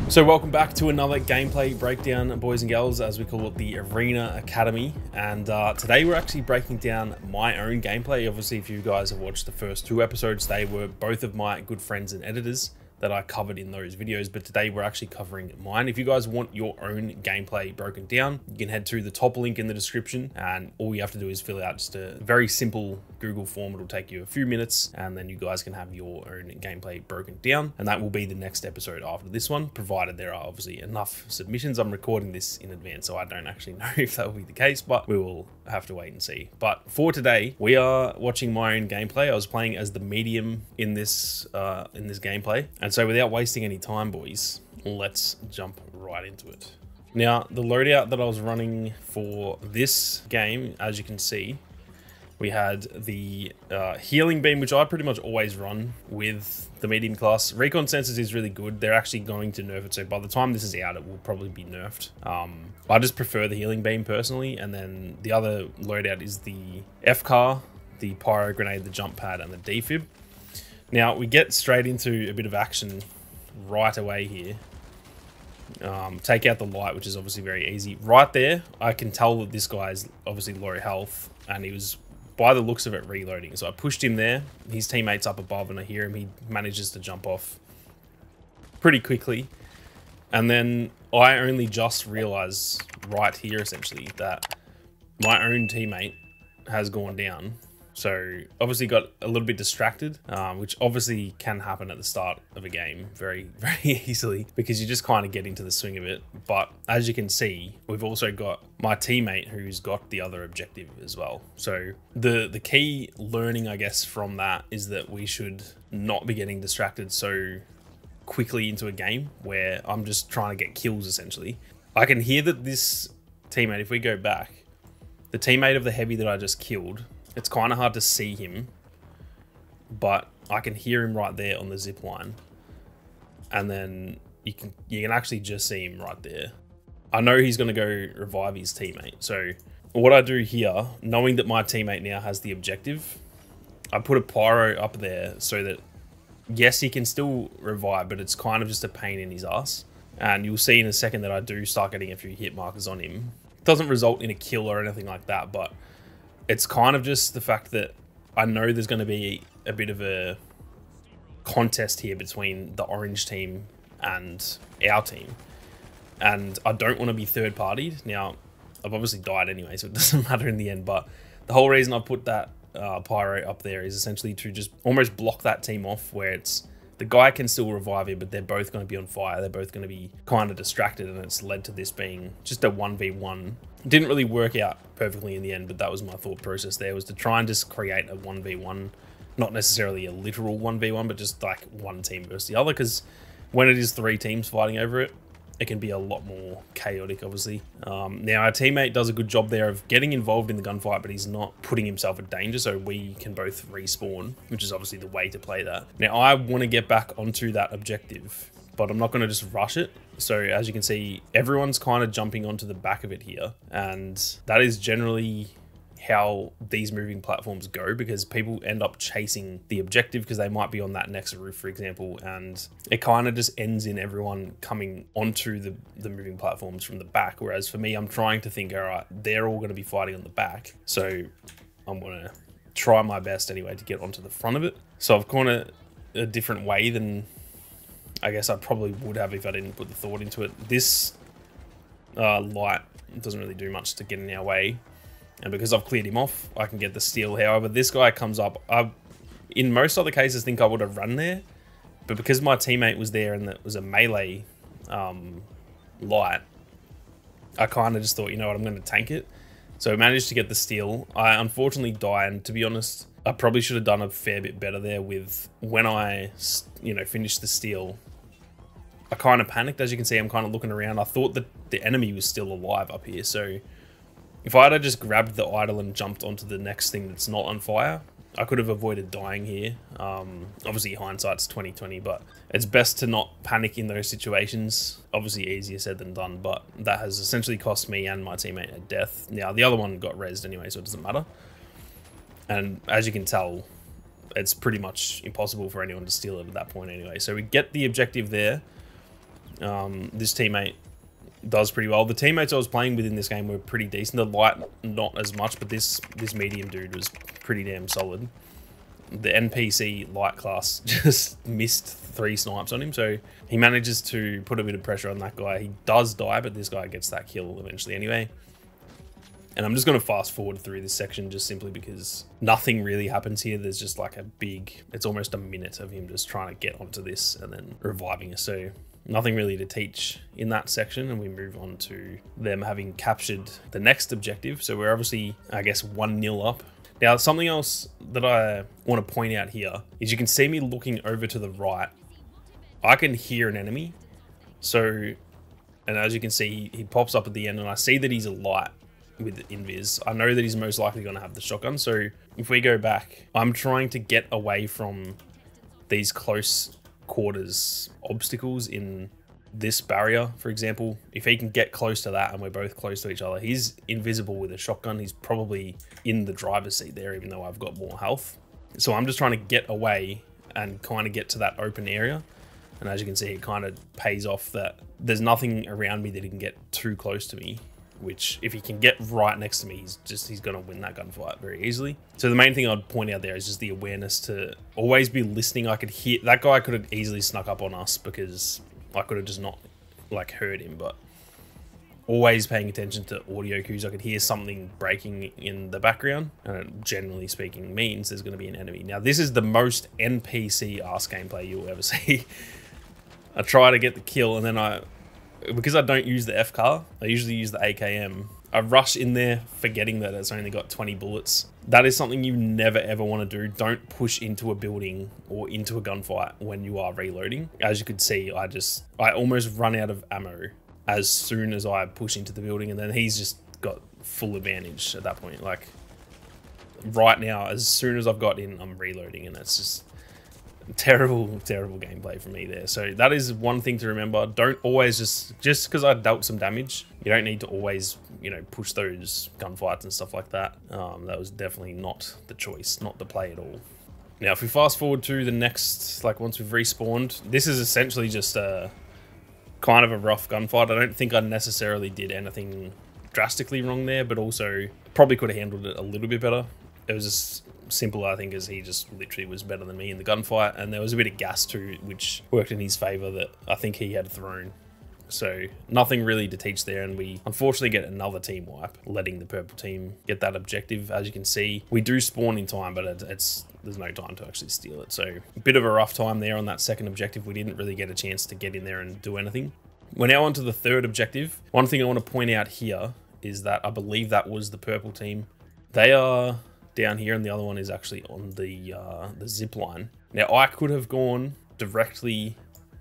So welcome back to another gameplay breakdown, boys and girls, as we call it, the Arena Academy. And today we're actually breaking down my own gameplay. Obviously, if you guys have watched the first two episodes, they were both of my good friends and editors that I covered in those videos, but today we're actually covering mine. If you guys want your own gameplay broken down, you can head to the top link in the description, and all you have to do is fill out just a very simple Google form. It'll take you a few minutes, and then you guys can have your own gameplay broken down, and that will be the next episode after this one, provided there are obviously enough submissions. I'm recording this in advance, so I don't actually know if that will be the case, but we will have to wait and see. But for today, we are watching my own gameplay. I was playing as the medium in this gameplay. And so without wasting any time, boys, let's jump right into it. Now, the loadout that I was running for this game, as you can see, we had the healing beam, which I pretty much always run with the medium class. Recon sensors is really good. They're actually going to nerf it, so by the time this is out, it will probably be nerfed. I just prefer the healing beam personally, and then the other loadout is the FCAR, the pyro grenade, the jump pad, and the defib. Now, we get straight into a bit of action right away here. Take out the light, which is obviously very easy. Right there, I can tell that this guy is obviously low health, and he was, by the looks of it, reloading. So I pushed him there. His teammate's up above, and I hear him. He manages to jump off pretty quickly. And then I only just realize right here, essentially, that my own teammate has gone down. So obviously got a little bit distracted, which obviously can happen at the start of a game very, very easily, because you just kind of get into the swing of it. But as you can see, we've also got my teammate who's got the other objective as well. So the key learning, I guess, from that is that we should not be getting distracted so quickly into a game where I'm just trying to get kills, essentially. I can hear that this teammate, if we go back, the teammate of the heavy that I just killed, it's kind of hard to see him, but I can hear him right there on the zip line. And then you can actually just see him right there. I know he's going to go revive his teammate. So what I do here, knowing that my teammate now has the objective, I put a pyro up there so that, yes, he can still revive, but it's kind of just a pain in his ass. And you'll see in a second that I do start getting a few hit markers on him. It doesn't result in a kill or anything like that, but it's kind of just the fact that I know there's going to be a bit of a contest here between the orange team and our team. And I don't want to be third-partied. Now, I've obviously died anyway, so it doesn't matter in the end. But the whole reason I put that pyro up there is essentially to just almost block that team off, where it's the guy can still revive him, but they're both going to be on fire. They're both going to be kind of distracted, and it's led to this being just a 1v1. It didn't really work out perfectly in the end, but that was my thought process there, was to try and just create a 1v1. Not necessarily a literal 1v1, but just like one team versus the other, because when it is three teams fighting over it, it can be a lot more chaotic, obviously. Now, our teammate does a good job there of getting involved in the gunfight, but he's not putting himself at danger, so we can both respawn, which is obviously the way to play that. Now, I want to get back onto that objective, but I'm not going to just rush it. So, as you can see, everyone's kind of jumping onto the back of it here, and that is generally how these moving platforms go, because people end up chasing the objective because they might be on that next roof, for example, and it kind of just ends in everyone coming onto the moving platforms from the back. Whereas for me, I'm trying to think, all right, they're all going to be fighting on the back, so I'm going to try my best anyway to get onto the front of it. So I've gone a different way than I guess I probably would have if I didn't put the thought into it. This light doesn't really do much to get in our way. And because I've cleared him off, I can get the steal. However, this guy comes up. I, in most other cases, think I would have run there. But because my teammate was there and it was a melee light, I kind of just thought, you know what, I'm going to tank it. So I managed to get the steal. I unfortunately died, and to be honest, I probably should have done a fair bit better there with when I, finished the steal. I kind of panicked. As you can see, I'm kind of looking around. I thought that the enemy was still alive up here, so if I had just grabbed the idol and jumped onto the next thing that's not on fire, I could have avoided dying here. Obviously, hindsight's 20/20, but it's best to not panic in those situations. Obviously, easier said than done, but that has essentially cost me and my teammate a death. Now, the other one got rezzed anyway, so it doesn't matter. And as you can tell, it's pretty much impossible for anyone to steal it at that point anyway. So we get the objective there. This teammate does pretty well. The teammates I was playing with in this game were pretty decent. The light, not as much, but this medium dude was pretty damn solid. The NPC light class just missed 3 snipes on him, so he manages to put a bit of pressure on that guy. He does die, but this guy gets that kill eventually anyway. And I'm just going to fast forward through this section just simply because nothing really happens here. There's just like a big, it's almost a minute of him just trying to get onto this and then reviving us. So nothing really to teach in that section, and we move on to them having captured the next objective. So we're obviously, I guess, 1-0 up. Now, something else that I want to point out here is you can see me looking over to the right. I can hear an enemy. So, and as you can see, he pops up at the end, and I see that he's a light with invis. I know that he's most likely going to have the shotgun. So if we go back, I'm trying to get away from these close quarters obstacles in this barrier, for example. If he can get close to that and we're both close to each other, he's invisible with a shotgun. He's probably in the driver's seat there, even though I've got more health. So I'm just trying to get away and kind of get to that open area. And as you can see, it kind of pays off that there's nothing around me that he can get too close to me, which if he can get right next to me, he's going to win that gunfight very easily. So the main thing I'd point out there is just the awareness to always be listening. I could hear that guy could have easily snuck up on us because I could have just not like heard him, but always paying attention to audio cues. I could hear something breaking in the background, and it, generally speaking, means there's going to be an enemy. Now, this is the most NPC ass gameplay you'll ever see. I try to get the kill, and then because I don't use the FCAR, I usually use the AKM. I rush in there forgetting that it's only got 20 bullets. That is something you never ever want to do. Don't push into a building or into a gunfight when you are reloading. As you could see, I almost run out of ammo as soon as I push into the building, and then he's just got full advantage at that point. Like right now, as soon as I've got in, I'm reloading, and that's just terrible gameplay for me there. So that is one thing to remember. Don't always just because I dealt some damage, you don't need to always, you know, push those gunfights and stuff like that. That was definitely not the choice, not the play at all. Now, if we fast forward to the next, like once we've respawned, this is essentially just a kind of a rough gunfight. I don't think I necessarily did anything drastically wrong there, but also probably could have handled it a little bit better. It was just simple, I think, as he just literally was better than me in the gunfight, and there was a bit of gas too, which worked in his favor that I think he had thrown. So nothing really to teach there, and we unfortunately get another team wipe, letting the purple team get that objective. As you can see, we do spawn in time, but there's no time to actually steal it. So a bit of a rough time there on that second objective. We didn't really get a chance to get in there and do anything. We're now on to the third objective. One thing I want to point out here is that I believe that was the purple team. They are down here, and the other one is actually on the zip line. Now, I could have gone directly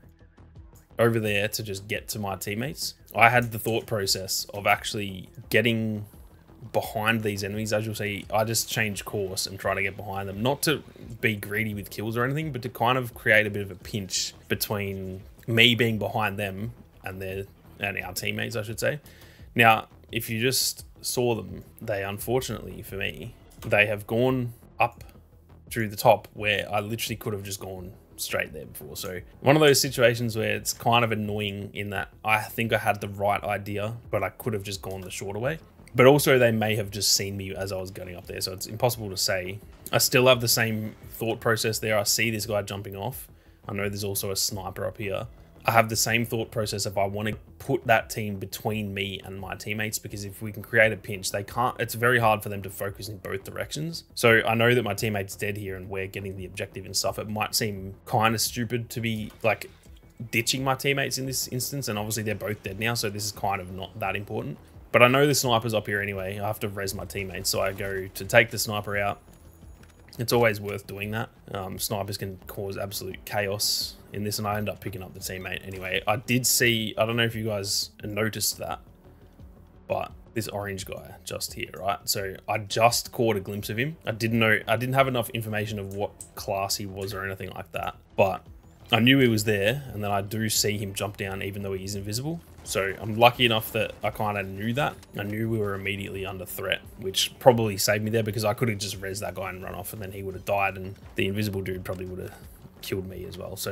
over there to just get to my teammates. I had the thought process of actually getting behind these enemies. As you'll see, I just changed course and try to get behind them, not to be greedy with kills or anything, but to kind of create a bit of a pinch between me being behind them and our teammates, I should say. Now, if you just saw them, they unfortunately for me, they have gone up through the top where I literally could have just gone straight there before. So one of those situations where it's kind of annoying in that I think I had the right idea, but I could have just gone the shorter way. But also they may have just seen me as I was going up there, so it's impossible to say. I still have the same thought process there. I see this guy jumping off. I know there's also a sniper up here. I have the same thought process if I want to put that team between me and my teammates, because if we can create a pinch, it's very hard for them to focus in both directions. So I know that my teammate's dead here and we're getting the objective and stuff. It might seem kind of stupid to be like ditching my teammates in this instance, and obviously they're both dead now, so this is kind of not that important. But I know the sniper's up here anyway. I have to res my teammates, so I go to take the sniper out. It's always worth doing that. Snipers can cause absolute chaos in this, and I end up picking up the teammate anyway. I did see, I don't know if you guys noticed that, but this orange guy just here, right? So I just caught a glimpse of him. I didn't have enough information of what class he was or anything like that, but I knew he was there, and then I do see him jump down even though he is invisible. So I'm lucky enough that I kind of knew that. I knew we were immediately under threat, which probably saved me there because I could have just res that guy and run off, and then he would have died, and the invisible dude probably would have killed me as well. So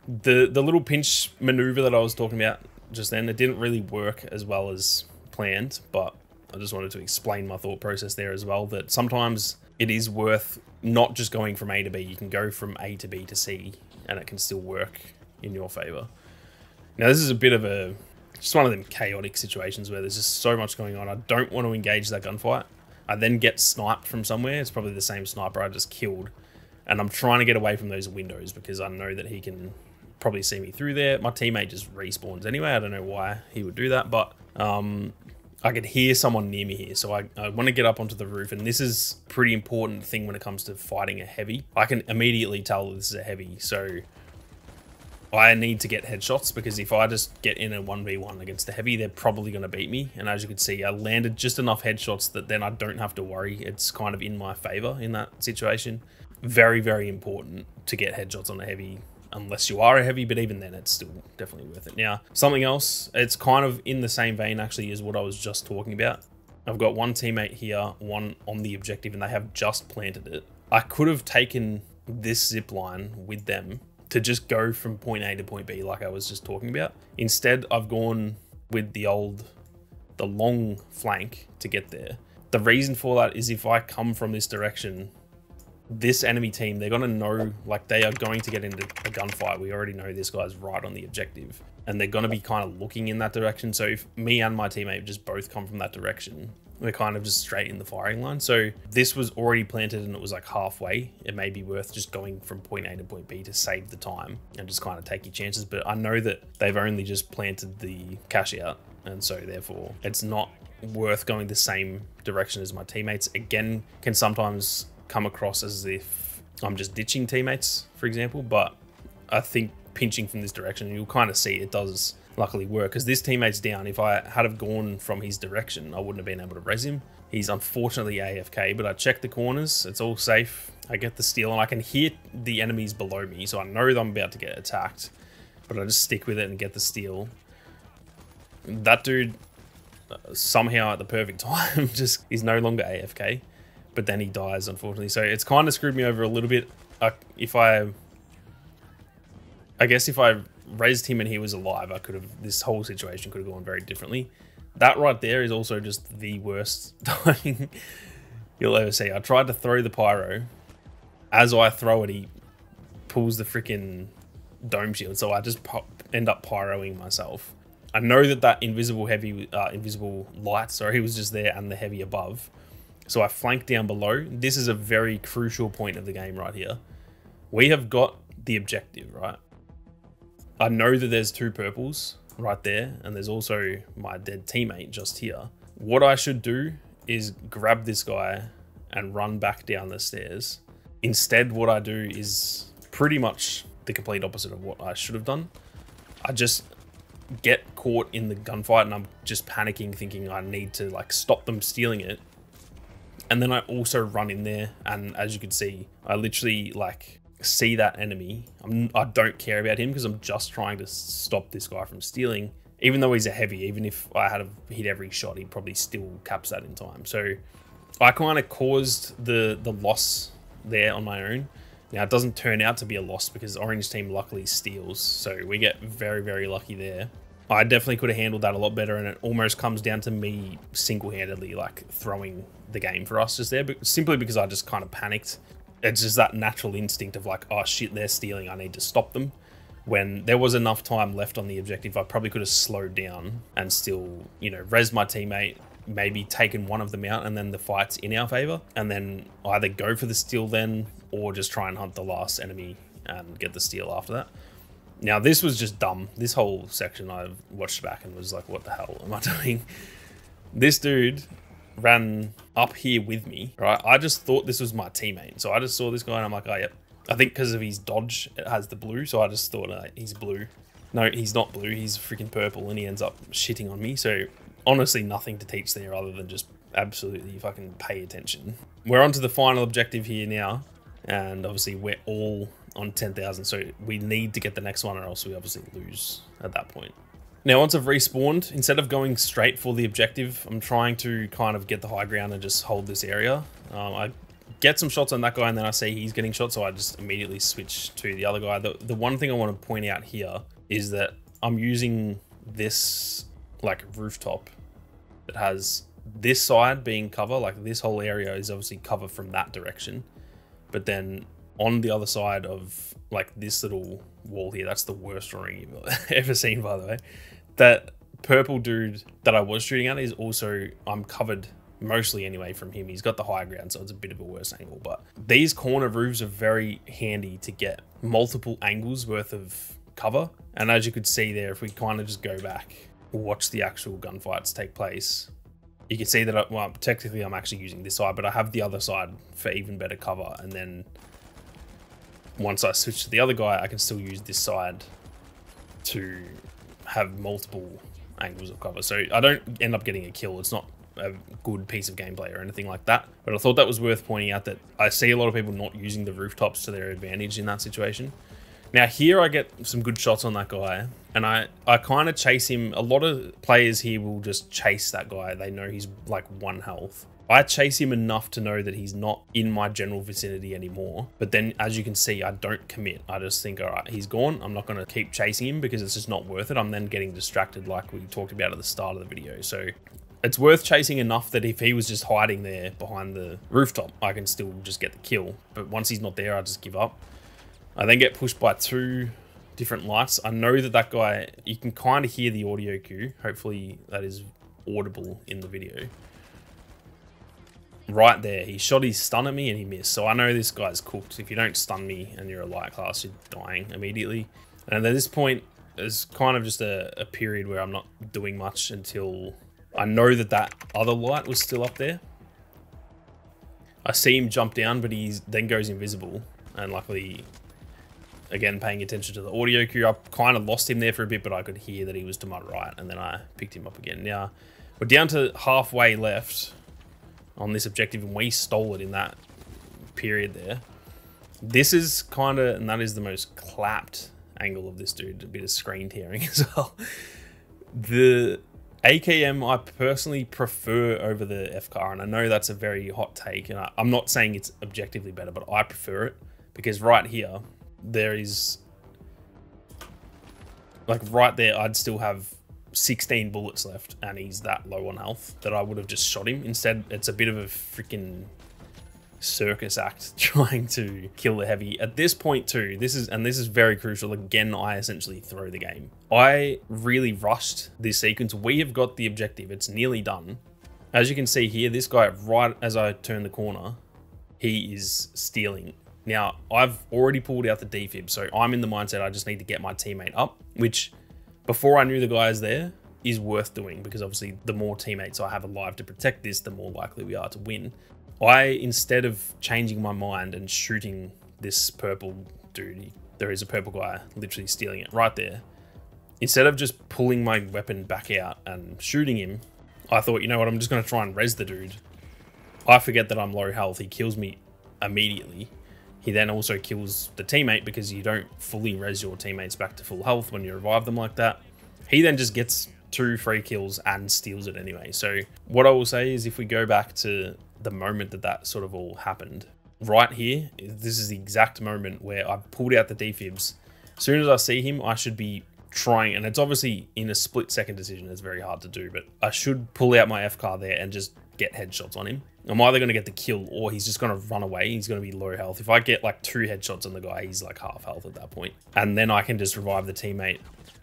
The little pinch maneuver that I was talking about just then, it didn't really work as well as planned, but I just wanted to explain my thought process there as well, that sometimes it is worth not just going from A to B. You can go from A to B to C, and it can still work in your favor. Now, this is a bit of just one of them chaotic situations where there's just so much going on. I don't want to engage that gunfight. I then get sniped from somewhere. It's probably the same sniper I just killed. And I'm trying to get away from those windows because I know that he can probably see me through there. My teammate just respawns anyway. I don't know why he would do that, but I could hear someone near me here. So I want to get up onto the roof, and this is a pretty important thing when it comes to fighting a heavy. I can immediately tell this is a heavy, so I need to get headshots, because if I just get in a 1v1 against a heavy, they're probably going to beat me. And as you can see, I landed just enough headshots that then I don't have to worry. It's kind of in my favor in that situation. Very, very important to get headshots on a heavy, unless you are a heavy, but even then it's still definitely worth it. Now, something else, it's kind of in the same vein actually as what I was just talking about. I've got one teammate here, one on the objective, and they have just planted it. I could have taken this zip line with them to just go from point A to point B like I was just talking about. Instead, I've gone with the long flank to get there. The reason for that is if I come from this direction, this enemy team, they're going to know, like, they are going to get into a gunfight. We already know this guy's right on the objective, and they're going to be kind of looking in that direction. So if me and my teammate just both come from that direction, we're kind of just straight in the firing line. So this was already planted and it was like halfway. It may be worth just going from point A to point B to save the time and just kind of take your chances. But I know that they've only just planted the cash out, and so therefore it's not worth going the same direction as my teammates. Again, can sometimes come across as if I'm just ditching teammates, for example, but I think pinching from this direction, you'll kind of see it does luckily work, because this teammate's down. If I had have gone from his direction, I wouldn't have been able to res him. He's unfortunately AFK, but I checked the corners, it's all safe. I get the steal, and I can hear the enemies below me, so I know that I'm about to get attacked, but I just stick with it and get the steal. That dude, somehow at the perfect time, just is no longer AFK, but then he dies, unfortunately. So it's kind of screwed me over a little bit. I guess if I raised him and he was alive, this whole situation could have gone very differently. That right there is also just the worst dying you'll ever see. I tried to throw the pyro. As I throw it, he pulls the freaking dome shield, so I just end up pyroing myself. I know that invisible light, sorry, was just there, and the heavy above. So I flank down below. This is a very crucial point of the game right here. We have got the objective, right? I know that there's two purples right there, and there's also my dead teammate just here. What I should do is grab this guy and run back down the stairs. Instead, what I do is pretty much the complete opposite of what I should have done. I just get caught in the gunfight, and I'm just panicking, thinking I need to like stop them stealing it. And then I also run in there, and as you can see, I literally like see that enemy. I don't care about him because I'm just trying to stop this guy from stealing. Even though he's a heavy, even if I had hit every shot, he probably still caps that in time. So I kind of caused the loss there on my own. Now it doesn't turn out to be a loss because Orange team luckily steals, so we get very, very lucky there. I definitely could have handled that a lot better, and it almost comes down to me single-handedly like throwing the game for us just there, but simply because I just kind of panicked. It's just that natural instinct of like, oh shit, they're stealing, I need to stop them. When there was enough time left on the objective, I probably could have slowed down and still, you know, res my teammate, maybe taken one of them out, and then the fight's in our favor, and then either go for the steal then, or just try and hunt the last enemy and get the steal after that. Now this was just dumb. This whole section I watched back and was like, what the hell am I doing? This dude ran up here with me, right? I just thought this was my teammate. So I just saw this guy and I'm like, oh, yep. I think because of his dodge, it has the blue. So I just thought he's blue. No, he's not blue. He's freaking purple, and he ends up shitting on me. So honestly, nothing to teach there other than just absolutely fucking pay attention. We're on to the final objective here now. And obviously we're all on 10,000. So we need to get the next one or else we obviously lose at that point. Now, once I've respawned, instead of going straight for the objective, I'm trying to kind of get the high ground and just hold this area. I get some shots on that guy, and then I see he's getting shot, so I just immediately switch to the other guy. The one thing I want to point out here is that I'm using this like rooftop that has this side being cover, like this whole area is obviously cover from that direction, but then on the other side of like this little wall here, that's the worst drawing you've ever seen, by the way. That purple dude that I was shooting at is also, I'm covered mostly anyway from him. He's got the high ground, so it's a bit of a worse angle, but these corner roofs are very handy to get multiple angles worth of cover. And as you could see there, if we kind of just go back, watch the actual gunfights take place, you can see that, well, technically I'm actually using this side, but I have the other side for even better cover. And then once I switch to the other guy, I can still use this side to have multiple angles of cover. So I don't end up getting a kill. It's not a good piece of gameplay or anything like that. But I thought that was worth pointing out, that I see a lot of people not using the rooftops to their advantage in that situation. Now here I get some good shots on that guy, and I kind of chase him. A lot of players here will just chase that guy. They know he's like 1 health. I chase him enough to know that he's not in my general vicinity anymore. But then, as you can see, I don't commit. I just think, all right, he's gone. I'm not going to keep chasing him because it's just not worth it. I'm then getting distracted like we talked about at the start of the video. So it's worth chasing enough that if he was just hiding there behind the rooftop, I can still just get the kill. But once he's not there, I just give up. I then get pushed by 2 different lights. I know that that guy, you can kind of hear the audio cue. Hopefully that is audible in the video. Right there, he shot his stun at me and he missed. So I know this guy's cooked. If you don't stun me and you're a light class, you're dying immediately. And at this point, it's kind of just a period where I'm not doing much until I know that that other light was still up there. I see him jump down, but he then goes invisible. And luckily, again, paying attention to the audio cue, I kind of lost him there for a bit, but I could hear that he was to my right, and then I picked him up again. Now, we're down to halfway left on this objective, and we stole it in that period there. This is kind of, and that is the most clapped angle of this dude, a bit of screen tearing as well. The AKM I personally prefer over the FCAR, and I know that's a very hot take, and I'm not saying it's objectively better, but I prefer it, because right here, there is, like right there, I'd still have 16 bullets left, and he's that low on health that I would have just shot him. Instead, it's a bit of a freaking circus act trying to kill the heavy. At this point too, this is very crucial. Again, I essentially throw the game. I really rushed this sequence. We have got the objective. It's nearly done. As you can see here, this guy, right as I turn the corner, he is stealing. Now, I've already pulled out the defib, so I'm in the mindset I just need to get my teammate up, which, before I knew the guy is there, is worth doing, because obviously the more teammates I have alive to protect this, the more likely we are to win. I, instead of changing my mind and shooting this purple dude, there is a purple guy literally stealing it right there. Instead of just pulling my weapon back out and shooting him, I thought, you know what, I'm just going to try and res the dude. I forget that I'm low health. He kills me immediately. He then also kills the teammate, because you don't fully res your teammates back to full health when you revive them like that. He then just gets 2 free kills and steals it anyway. So what I will say is, if we go back to the moment that that sort of all happened, right here, this is the exact moment where I pulled out the defibs. As soon as I see him, I should be trying, and it's obviously in a split-second decision, it's very hard to do, but I should pull out my FCAR there and just get headshots on him. I'm either going to get the kill, or he's just going to run away. He's going to be low health. If I get like 2 headshots on the guy, he's like half health at that point. And then I can just revive the teammate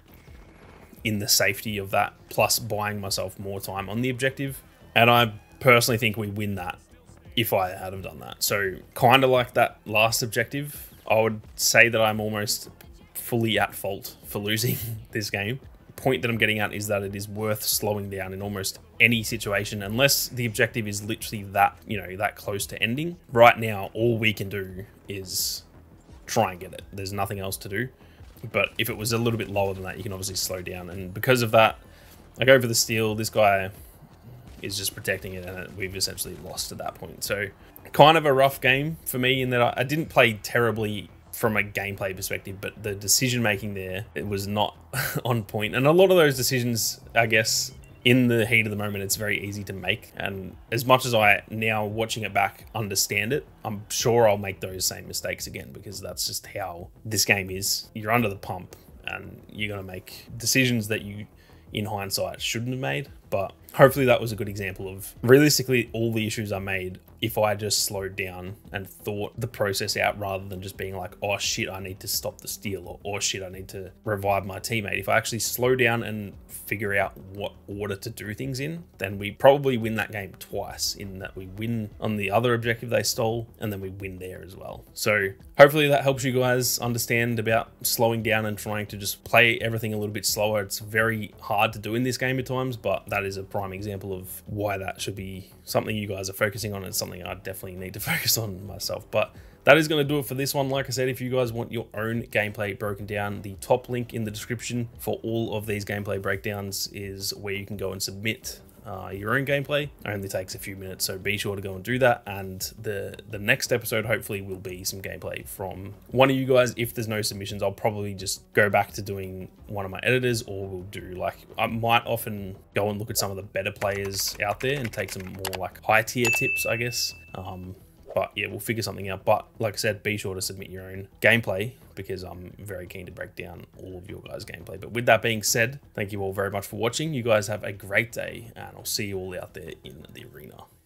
in the safety of that, plus buying myself more time on the objective. And I personally think we win that if I had have done that. So kind of like that last objective, I would say that I'm almost fully at fault for losing this game. Point that I'm getting at is that it is worth slowing down in almost any situation, unless the objective is literally that, you know, that close to ending. Right now, all we can do is try and get it. There's nothing else to do. But if it was a little bit lower than that, you can obviously slow down. And because of that, I go for the steal. This guy is just protecting it, and we've essentially lost at that point. So kind of a rough game for me, in that I didn't play terribly from a gameplay perspective, but the decision making there, it was not on point. And a lot of those decisions, I guess, in the heat of the moment, it's very easy to make. And as much as I now watching it back understand it, I'm sure I'll make those same mistakes again, because that's just how this game is. You're under the pump and you're going to make decisions that you, in hindsight, shouldn't have made. But hopefully that was a good example of realistically all the issues I made if I just slowed down and thought the process out, rather than just being like, oh shit, I need to stop the steal, or oh shit, I need to revive my teammate. If I actually slow down and figure out what order to do things in, then we probably win that game twice, in that we win on the other objective they stole and then we win there as well. So hopefully that helps you guys understand about slowing down and trying to just play everything a little bit slower. It's very hard to do in this game at times, but that is a prime example of why that should be something you guys are focusing on, and something I definitely need to focus on myself. But that is going to do it for this one. Like I said, if you guys want your own gameplay broken down, the top link in the description for all of these gameplay breakdowns is where you can go and submit your own gameplay. It only takes a few minutes, so be sure to go and do that. And the next episode hopefully will be some gameplay from one of you guys. If there's no submissions, I'll probably just go back to doing one of my editors, or we'll do like, I might often go and look at some of the better players out there and take some more like high tier tips, I guess. But yeah, we'll figure something out. But like I said, be sure to submit your own gameplay, because I'm very keen to break down all of your guys' gameplay. But with that being said, thank you all very much for watching. You guys have a great day, and I'll see you all out there in the arena.